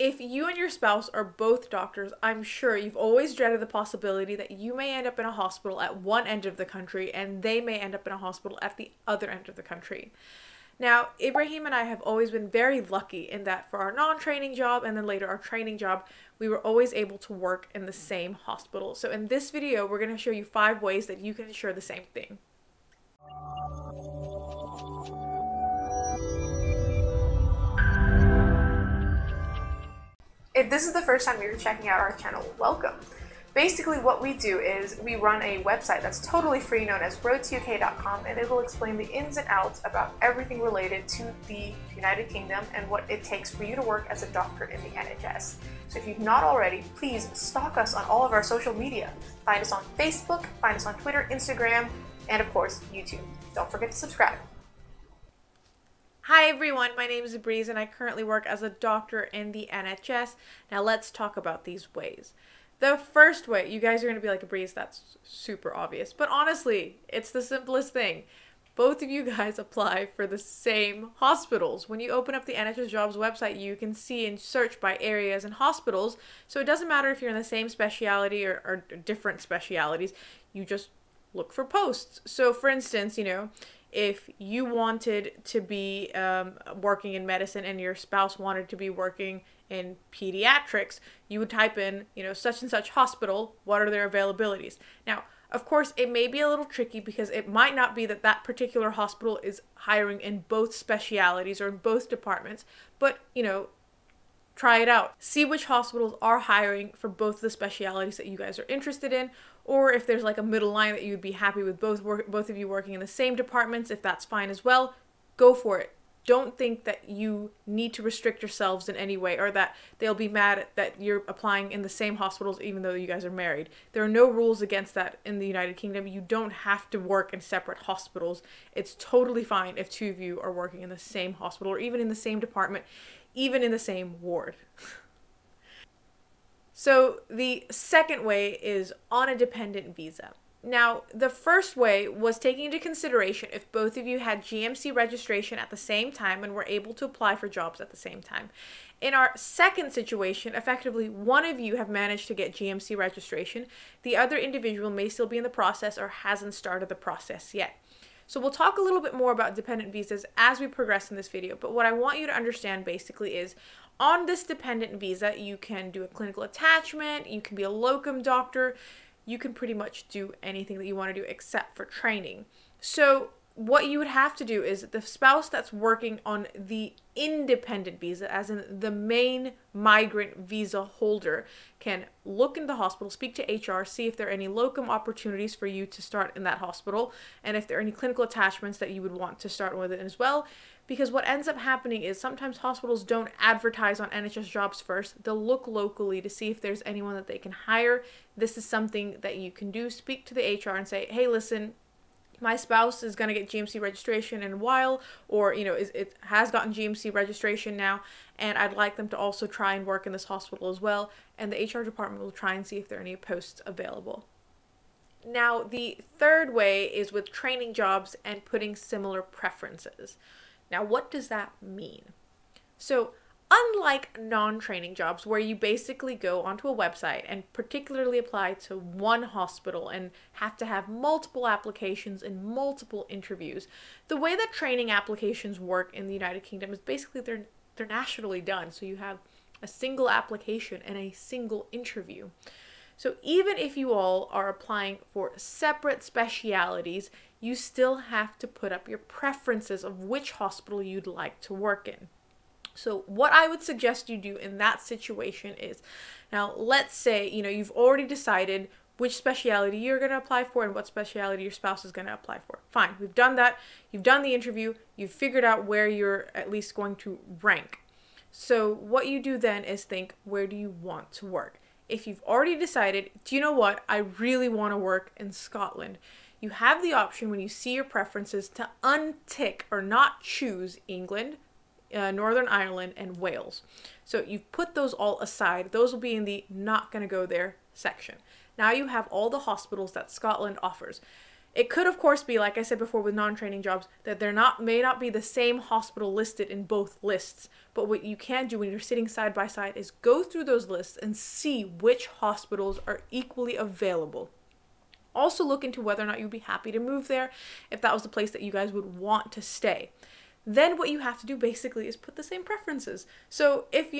If you and your spouse are both doctors, I'm sure you've always dreaded the possibility that you may end up in a hospital at one end of the country and they may end up in a hospital at the other end of the country. Now, Ibrahim and I have always been very lucky in that for our non-training job and then later our training job, we were always able to work in the same hospital. So in this video, we're going to show you 5 ways that you can ensure the same thing. If this is the first time you're checking out our channel, welcome. Basically what we do is we run a website that's totally free known as roadtok.com, and it will explain the ins and outs about everything related to the United Kingdom and what it takes for you to work as a doctor in the NHS. So if you've not already, please stalk us on all of our social media. Find us on Facebook, find us on Twitter, Instagram, and of course YouTube. Don't forget to subscribe. Hi everyone, my name is Breeze and I currently work as a doctor in the NHS. Now let's talk about these ways. The first way, you guys are going to be like, Breeze, that's super obvious. But honestly, it's the simplest thing. Both of you guys apply for the same hospitals. When you open up the NHS Jobs website, you can see and search by areas and hospitals. So it doesn't matter if you're in the same specialty or different specialities. You just look for posts. So for instance, if you wanted to be working in medicine and your spouse wanted to be working in pediatrics, you would type in, such and such hospital, what are their availabilities? Now, of course, it may be a little tricky because it might not be that that particular hospital is hiring in both specialities or in both departments, but, try it out. See which hospitals are hiring for both the specialities that you guys are interested in, or if there's like a middle line that you would be happy with both of you working in the same departments, if that's fine as well, go for it. Don't think that you need to restrict yourselves in any way or that they'll be mad that you're applying in the same hospitals even though you guys are married. There are no rules against that in the United Kingdom. You don't have to work in separate hospitals. It's totally fine if 2 of you are working in the same hospital or even in the same department, even in the same ward. So the second way is on a dependent visa. Now, the first way was taking into consideration if both of you had GMC registration at the same time and were able to apply for jobs at the same time. In our second situation, effectively one of you have managed to get GMC registration. The other individual may still be in the process or hasn't started the process yet. So we'll talk a little bit more about dependent visas as we progress in this video, but what I want you to understand basically is on this dependent visa, you can do a clinical attachment, you can be a locum doctor, you can pretty much do anything that you want to do except for training. So what you would have to do is the spouse that's working on the independent visa, as in the main migrant visa holder, can look in the hospital, speak to HR, see if there are any locum opportunities for you to start in that hospital, and if there are any clinical attachments that you would want to start with it as well. Because what ends up happening is sometimes hospitals don't advertise on NHS Jobs first. They'll look locally to see if there's anyone that they can hire. This is something that you can do. Speak to the HR and say, hey, listen, my spouse is going to get GMC registration in a while, or, it has gotten GMC registration now, and I'd like them to also try and work in this hospital as well. And the HR department will try and see if there are any posts available. Now, the third way is with training jobs and putting similar preferences. Now, what does that mean? So, unlike non-training jobs where you basically go onto a website and particularly apply to one hospital and have to have multiple applications and multiple interviews, the way that training applications work in the United Kingdom is basically they're nationally done. So you have a single application and a single interview. So even if you all are applying for separate specialities, you still have to put up your preferences of which hospital you'd like to work in. So what I would suggest you do in that situation is, now let's say, you've already decided which specialty you're going to apply for and what specialty your spouse is going to apply for. Fine, we've done that. You've done the interview. You've figured out where you're at least going to rank. So what you do then is think, where do you want to work? If you've already decided, do you know what? I really want to work in Scotland. You have the option when you see your preferences to untick or not choose England, Northern Ireland, and Wales. So you've put those all aside. Those will be in the not going to go there section. Now you have all the hospitals that Scotland offers. It could, of course, be, like I said before with non-training jobs, that may not be the same hospital listed in both lists. But what you can do when you're sitting side by side is go through those lists and see which hospitals are equally available. Also look into whether or not you'd be happy to move there, if that was the place that you guys would want to stay. Then what you have to do basically is put the same preferences. So if,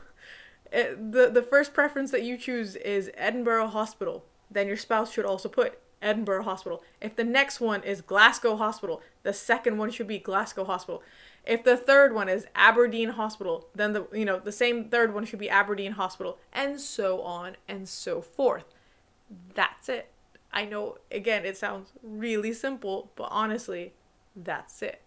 the first preference that you choose is Edinburgh Hospital, then your spouse should also put Edinburgh Hospital. If the next one is Glasgow Hospital, the second one should be Glasgow Hospital. If the third one is Aberdeen Hospital, then the same third one should be Aberdeen Hospital, and so on and so forth. That's it. I know, again, it sounds really simple, but honestly, that's it.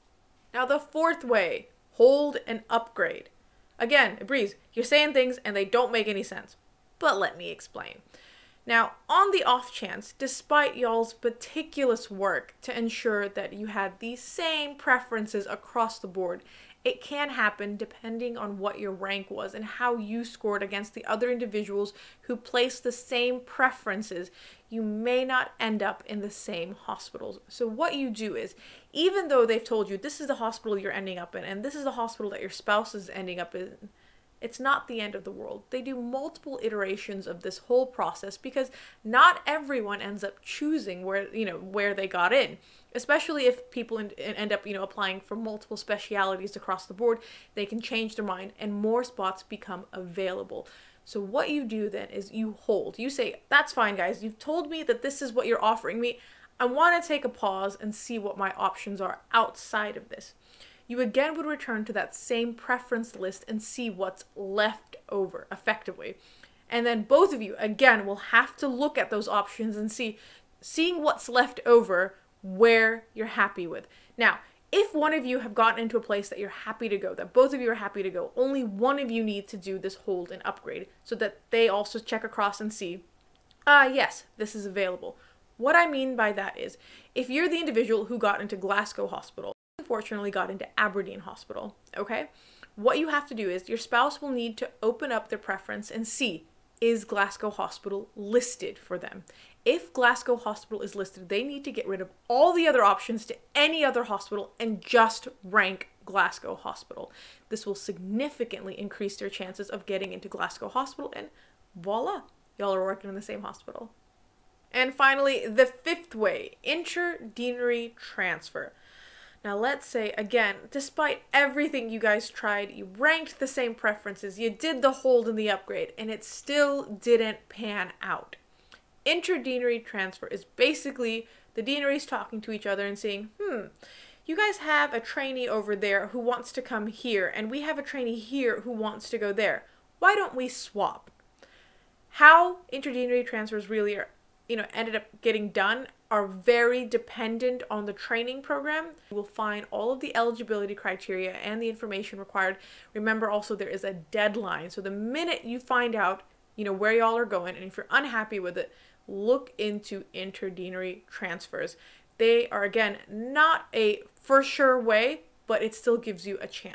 Now the fourth way, hold and upgrade. Again, Breeze, you're saying things and they don't make any sense, but let me explain. Now, on the off chance, despite y'all's meticulous work to ensure that you had the same preferences across the board, it can happen depending on what your rank was and how you scored against the other individuals who placed the same preferences. You may not end up in the same hospitals. So what you do is, even though they've told you this is the hospital you're ending up in and this is the hospital that your spouse is ending up in, it's not the end of the world. They do multiple iterations of this whole process because not everyone ends up choosing where they got in. Especially if people end up, applying for multiple specialities across the board, they can change their mind and more spots become available. So what you do then is you hold. You say, that's fine, guys. You've told me that this is what you're offering me. I want to take a pause and see what my options are outside of this. You again would return to that same preference list and see what's left over effectively. And then both of you, again, will have to look at those options and seeing what's left over where you're happy with. Now, if one of you have gotten into a place that you're happy to go, that both of you are happy to go, only one of you needs to do this hold and upgrade so that they also check across and see, yes, this is available. What I mean by that is, if you're the individual who got into Glasgow Hospital, unfortunately got into Aberdeen Hospital, okay? What you have to do is your spouse will need to open up their preference and see, is Glasgow Hospital listed for them? If Glasgow Hospital is listed, they need to get rid of all the other options to any other hospital and just rank Glasgow Hospital. This will significantly increase their chances of getting into Glasgow Hospital, and voila, y'all are working in the same hospital. And finally, the fifth way, interdeanery transfer. Now let's say, again, despite everything you guys tried, you ranked the same preferences, you did the hold and the upgrade, and it still didn't pan out. Interdeanery transfer is basically the deaneries talking to each other and saying, you guys have a trainee over there who wants to come here, and we have a trainee here who wants to go there. Why don't we swap? How interdeanery transfers really are, ended up getting done are very dependent on the training program. You will find all of the eligibility criteria and the information required. Remember also there is a deadline. So the minute you find out, where y'all are going, and if you're unhappy with it, look into interdeanery transfers. They are, again, not a for sure way, but it still gives you a chance.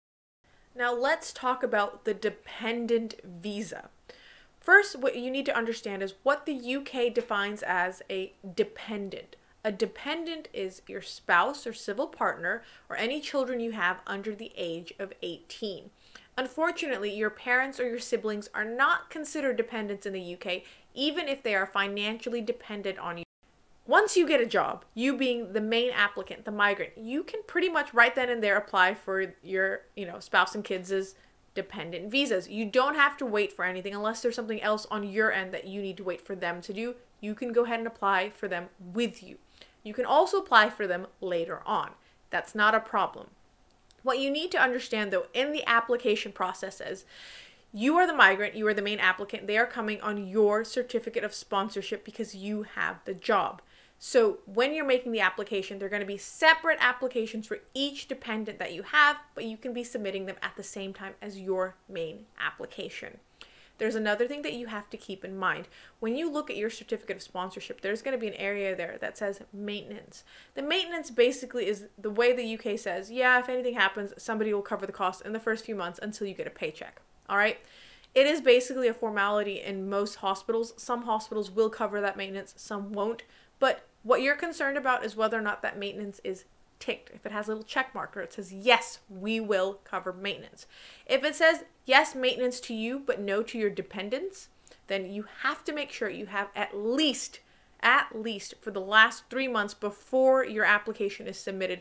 Now let's talk about the dependent visa. First, what you need to understand is what the UK defines as a dependent. A dependent is your spouse or civil partner or any children you have under the age of 18. Unfortunately, your parents or your siblings are not considered dependents in the UK, even if they are financially dependent on you. Once you get a job, you being the main applicant, the migrant, you can pretty much right then and there apply for your, spouse and kids' dependent visas. You don't have to wait for anything unless there's something else on your end that you need to wait for them to do. You can go ahead and apply for them with you. You can also apply for them later on. That's not a problem. What you need to understand, though, in the application process is you are the migrant, you are the main applicant. They are coming on your certificate of sponsorship because you have the job. So when you're making the application, they're going to be separate applications for each dependent that you have, but you can be submitting them at the same time as your main application. There's another thing that you have to keep in mind. When you look at your certificate of sponsorship, there's going to be an area there that says maintenance. The maintenance basically is the way the UK says, yeah, if anything happens, somebody will cover the cost in the first few months until you get a paycheck. All right? It is basically a formality in most hospitals. Some hospitals will cover that maintenance, some won't. But What you're concerned about is whether or not that maintenance is ticked. If it has a little check marker, it says, yes, we will cover maintenance. If it says, yes, maintenance to you, but no to your dependents, then you have to make sure you have at least for the last 3 months before your application is submitted,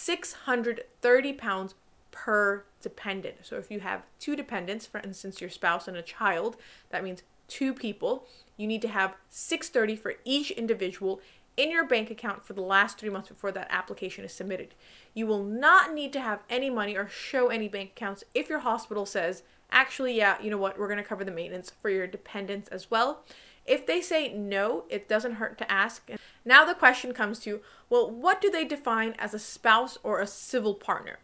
630 pounds per dependent. So if you have 2 dependents, for instance, your spouse and a child, that means 2 people, you need to have 630 for each individual in your bank account for the last 3 months before that application is submitted. You will not need to have any money or show any bank accounts if your hospital says, actually, yeah, you know what, we're going to cover the maintenance for your dependents as well. If they say no, it doesn't hurt to ask. Now the question comes to, well, what do they define as a spouse or a civil partner?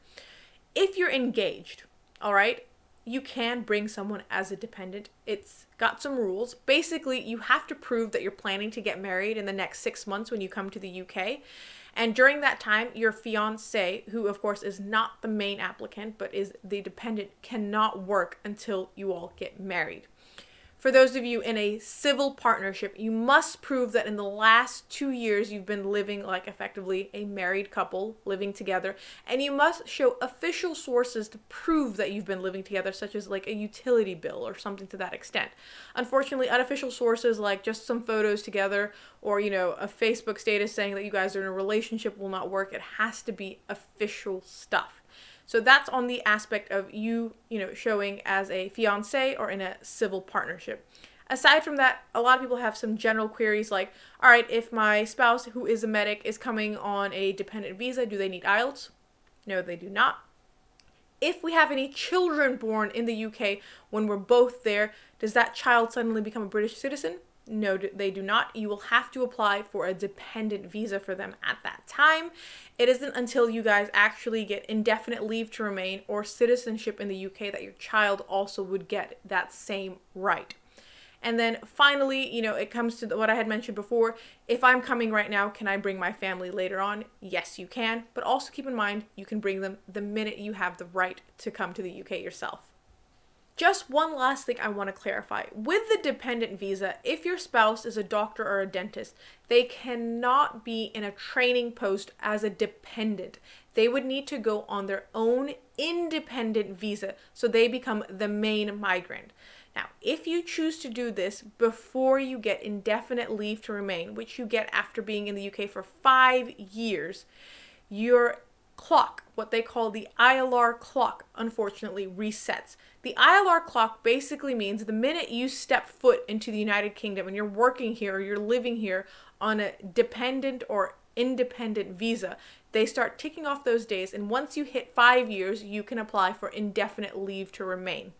If you're engaged, all right, you can bring someone as a dependent. It's got some rules. Basically, you have to prove that you're planning to get married in the next 6 months when you come to the UK. And during that time, your fiance, who of course is not the main applicant, but is the dependent, cannot work until you all get married. For those of you in a civil partnership, you must prove that in the last 2 years you've been living like effectively a married couple living together, and you must show official sources to prove that you've been living together, such as like a utility bill or something to that extent. Unfortunately, unofficial sources like just some photos together or, you know, a Facebook status saying that you guys are in a relationship will not work. It has to be official stuff. So that's on the aspect of you know, showing as a fiance or in a civil partnership. Aside from that, a lot of people have some general queries like, all right, if my spouse who is a medic is coming on a dependent visa, do they need IELTS? No, they do not. If we have any children born in the UK when we're both there, does that child suddenly become a British citizen? No, they do not. You will have to apply for a dependent visa for them at that time. It isn't until you guys actually get indefinite leave to remain or citizenship in the UK that your child also would get that same right. And then finally, you know, it comes to what I had mentioned before. If I'm coming right now, can I bring my family later on? Yes, you can. But also keep in mind, you can bring them the minute you have the right to come to the UK yourself. Just one last thing I want to clarify. With the dependent visa, if your spouse is a doctor or a dentist, they cannot be in a training post as a dependent. They would need to go on their own independent visa, so they become the main migrant. Now, if you choose to do this before you get indefinite leave to remain, which you get after being in the UK for 5 years, your clock, what they call the ILR clock, unfortunately resets. The ILR clock basically means the minute you step foot into the United Kingdom and you're working here or you're living here on a dependent or independent visa, they start ticking off those days, and once you hit 5 years, you can apply for indefinite leave to remain.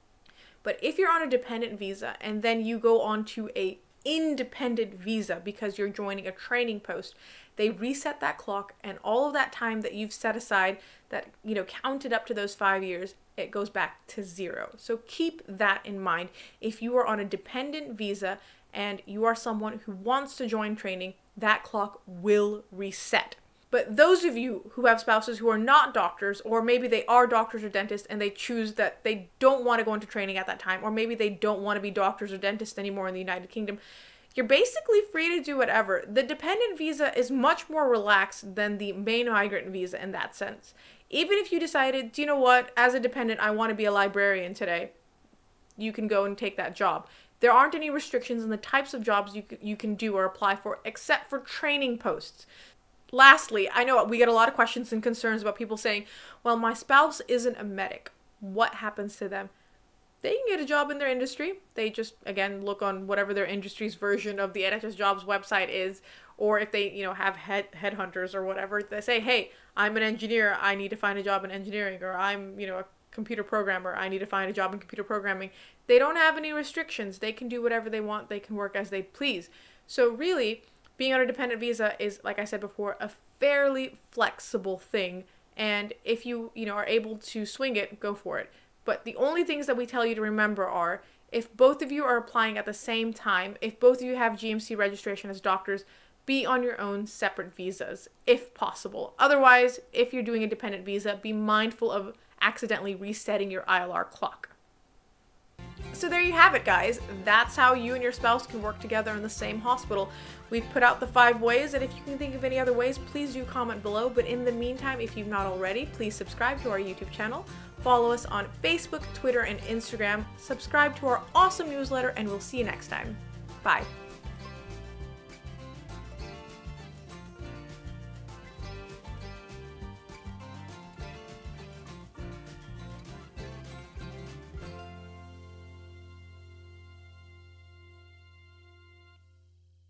But if you're on a dependent visa and then you go on to a independent visa because you're joining a training post, they reset that clock, and all of that time that you've set aside that, you know, counted up to those 5 years, it goes back to 0. So keep that in mind. If you are on a dependent visa and you are someone who wants to join training, that clock will reset. But those of you who have spouses who are not doctors, or maybe they are doctors or dentists and they choose that they don't want to go into training at that time, or maybe they don't want to be doctors or dentists anymore in the United Kingdom, you're basically free to do whatever. The dependent visa is much more relaxed than the main migrant visa in that sense. Even if you decided, do you know what, as a dependent, I want to be a librarian today, you can go and take that job. There aren't any restrictions in the types of jobs you can do or apply for, except for training posts. Lastly, I know we get a lot of questions and concerns about people saying, well, my spouse isn't a medic. What happens to them? They can get a job in their industry. They just, again, look on whatever their industry's version of the NHS Jobs website is, or if they, you know, have headhunters or whatever, they say, hey, I'm an engineer, I need to find a job in engineering, or I'm, you know, a computer programmer, I need to find a job in computer programming. They don't have any restrictions. They can do whatever they want. They can work as they please. So really, being on a dependent visa is, like I said before, a fairly flexible thing. And if you know, are able to swing it, go for it. But the only things that we tell you to remember are, if both of you are applying at the same time, if both of you have GMC registration as doctors, be on your own separate visas, if possible. Otherwise, if you're doing a dependent visa, be mindful of accidentally resetting your ILR clock. So there you have it, guys. That's how you and your spouse can work together in the same hospital. We've put out the 5 ways, and if you can think of any other ways, please do comment below. But in the meantime, if you've not already, please subscribe to our YouTube channel, follow us on Facebook, Twitter, and Instagram, subscribe to our awesome newsletter, and we'll see you next time. Bye.